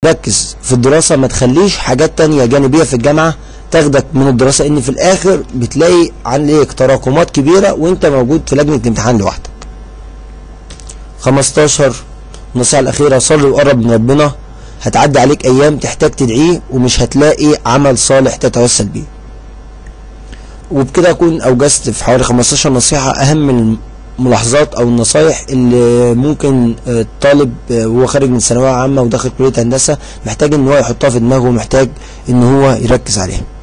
ركز في الدراسة، ما تخليش حاجات تانية جانبية في الجامعة تاخدك من الدراسة، ان في الاخر بتلاقي عليك تراكمات كبيرة وانت موجود في لجنة الامتحان لوحدك. 15 النصيحة الأخيرة، صلي وقرب من ربنا، هتعدي عليك أيام تحتاج تدعيه ومش هتلاقي عمل صالح تتوسل بيه. وبكده أكون أوجزت في حوالي 15 نصيحة أهم الملاحظات أو النصايح اللي ممكن الطالب وهو خارج من ثانوية عامة وداخل كلية هندسة محتاج إن هو يحطها في دماغه ومحتاج إن هو يركز عليها.